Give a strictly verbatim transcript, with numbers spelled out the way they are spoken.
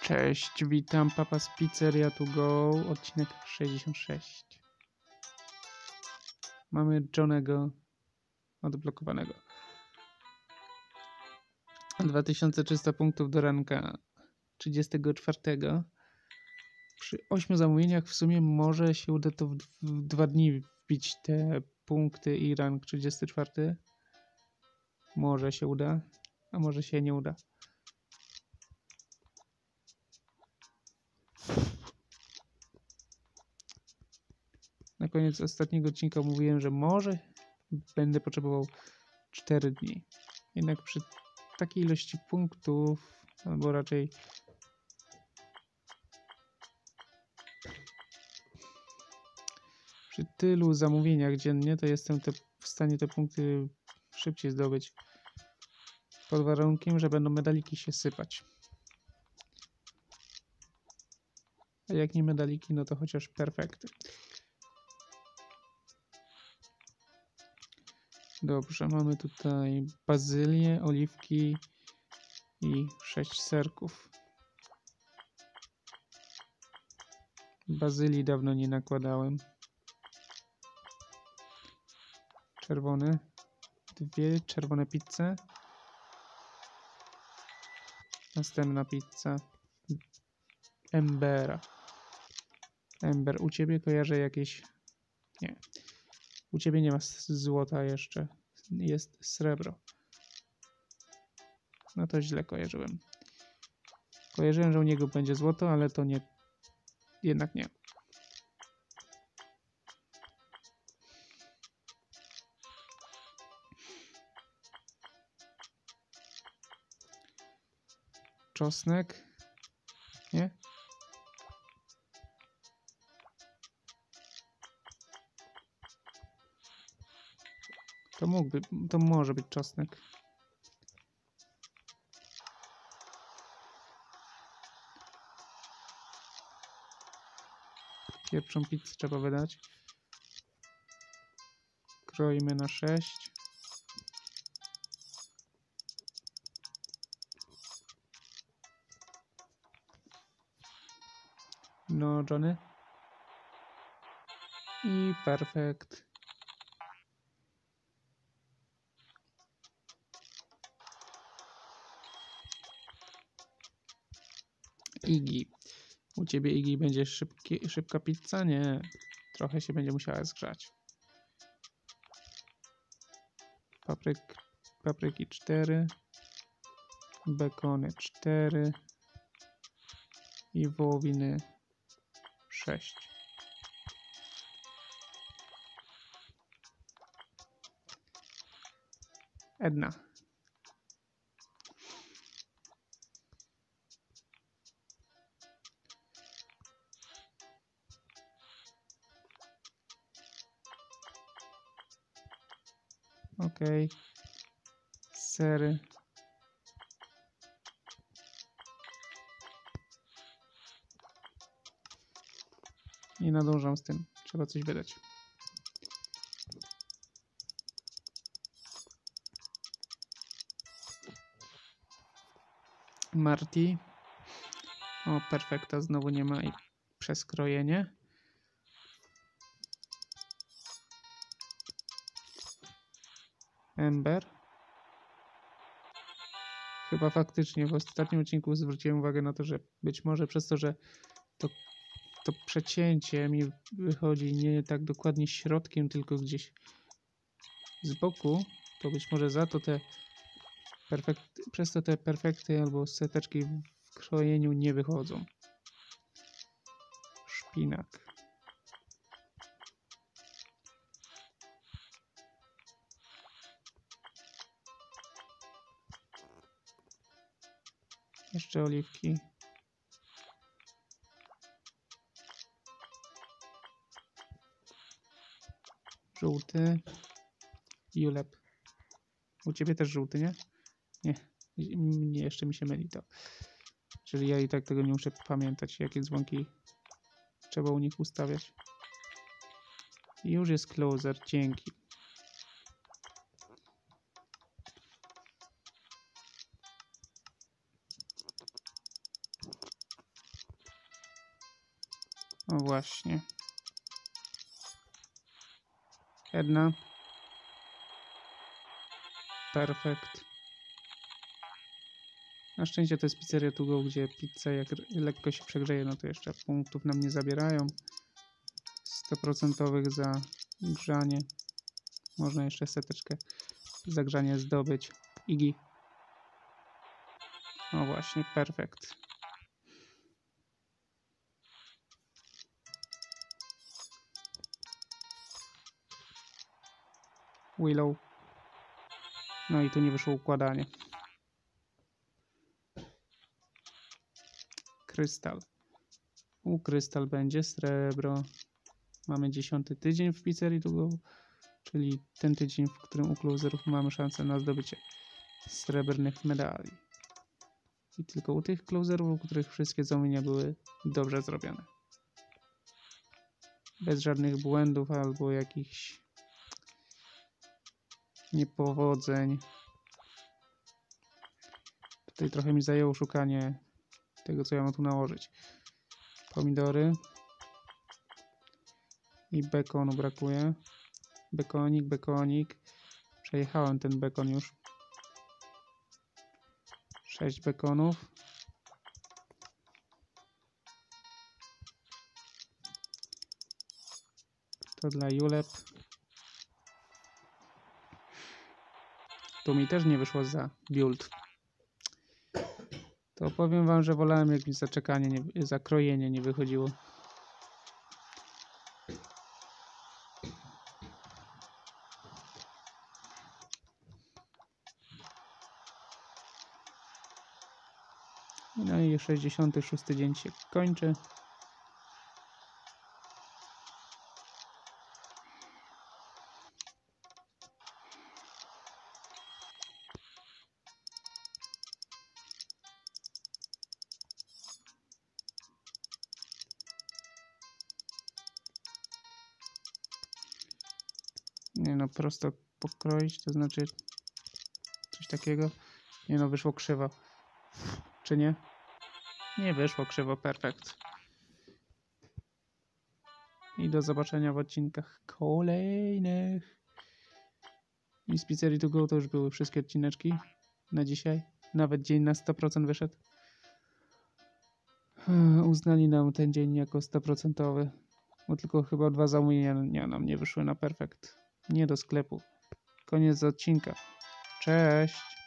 Cześć, witam, Papa z Pizzeria to go, odcinek sześćdziesiąt sześć. Mamy Johnego odblokowanego. dwa tysiące trzysta punktów do ranka trzydziestego czwartego. Przy ośmiu zamówieniach w sumie może się uda to w, w dwa dni wbić te punkty i rank trzydziesty czwarty. Może się uda, a może się nie uda. Na koniec ostatniego odcinka mówiłem, że może będę potrzebował cztery dni. Jednak przy takiej ilości punktów, albo raczej przy tylu zamówieniach dziennie, to jestem te, w stanie te punkty szybciej zdobyć. Pod warunkiem, że będą medaliki się sypać. A jak nie medaliki, no to chociaż perfekty. Dobrze, mamy tutaj bazylię, oliwki i sześć serków. Bazylii dawno nie nakładałem. Czerwony. Dwie czerwone pizze. Następna pizza. Embera. Ember, u ciebie kojarzę jakieś... Nie. U ciebie nie ma złota jeszcze. Jest srebro. No to źle kojarzyłem. Kojarzyłem, że u niego będzie złoto, ale to nie. Jednak nie. Czosnek. Nie? To mógłby, to może być czosnek. Pierwszą pizzę trzeba wydać. Kroimy na sześć. No, Johnny. I perfekt. Iggy. U ciebie, Iggy, będzie szybki, szybka pizza? Nie. Trochę się będzie musiała zgrzać. Papryk, papryki cztery. Bekony cztery. I wołowiny sześć. Edna. Okej. Okay. Sery. Nie nadążam z tym. Trzeba coś wydać. Marty. O, perfekta znowu nie ma i przeskrojenie. Ember. Chyba faktycznie w ostatnim odcinku zwróciłem uwagę na to, że być może przez to, że to, to przecięcie mi wychodzi nie tak dokładnie środkiem, tylko gdzieś z boku, to być może za to te perfekty, przez to te perfekty albo seteczki w krojeniu nie wychodzą. Szpinak. Jeszcze oliwki. Żółty. Julep. U ciebie też żółty, nie? Nie. Nie, jeszcze mi się myli to. Czyli ja i tak tego nie muszę pamiętać, jakie dzwonki trzeba u nich ustawiać. I już jest closer. Dzięki. O właśnie. Jedna. Perfekt. Na szczęście to jest pizzeria to go, gdzie pizza jak lekko się przegrzeje, no to jeszcze punktów nam nie zabierają. sto procent za grzanie. Można jeszcze seteczkę za grzanie zdobyć. Igi. O właśnie, perfekt. Willow. No i tu nie wyszło układanie. Krystal. U krystal będzie srebro. Mamy dziesiąty tydzień w pizzerii to go, czyli ten tydzień, w którym u closerów mamy szansę na zdobycie srebrnych medali. I tylko u tych closerów, u których wszystkie zamówienia były dobrze zrobione. Bez żadnych błędów albo jakichś niepowodzeń. Tutaj trochę mi zajęło szukanie tego, co ja mam tu nałożyć. Pomidory. I bekonu brakuje. Bekonik, bekonik. Przejechałem ten bekon już. sześć bekonów. To dla julep. Tu mi też nie wyszło za build. To powiem wam, że wolałem, jak mi zaczekanie, nie, zakrojenie nie wychodziło. No i sześćdziesiąty szósty dzień się kończy. Nie no, prosto pokroić, to znaczy coś takiego. Nie no, wyszło krzywo. Czy nie? Nie wyszło krzywo, perfekt. I do zobaczenia w odcinkach kolejnych. I z Pizzerii to go to już były wszystkie odcineczki na dzisiaj. Nawet dzień na sto procent wyszedł. Uznali nam ten dzień jako sto procent, bo tylko chyba dwa zamówienia nam nie wyszły na perfekt. Nie do sklepu. Koniec odcinka. Cześć!